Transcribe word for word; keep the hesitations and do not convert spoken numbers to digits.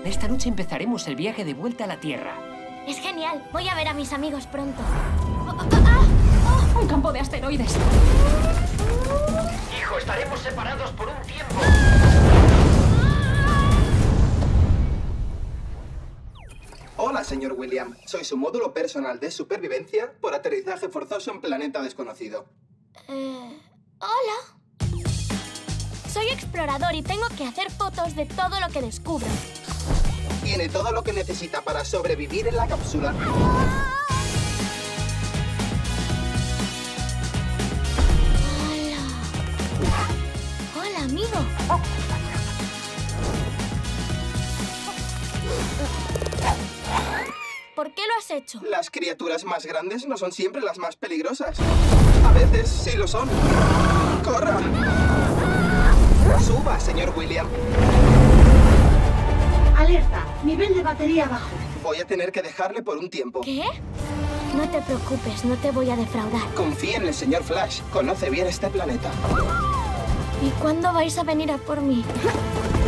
Esta noche empezaremos el viaje de vuelta a la Tierra. Es genial. Voy a ver a mis amigos pronto. Un campo de asteroides. Hijo, estaremos separados por un tiempo. Hola, señor William. Soy su módulo personal de supervivencia por aterrizaje forzoso en planeta desconocido. Eh, hola. Soy explorador y tengo que hacer fotos de todo lo que descubro. Tiene todo lo que necesita para sobrevivir en la cápsula. Hola. Hola, amigo. ¿Por qué lo has hecho? Las criaturas más grandes no son siempre las más peligrosas. A veces sí lo son. ¡Corra! Suba, señor William. Alerta, nivel de batería bajo. Voy a tener que dejarle por un tiempo. ¿Qué? No te preocupes, no te voy a defraudar. Confía en el señor Flash. Conoce bien este planeta. ¿Y cuándo vais a venir a por mí?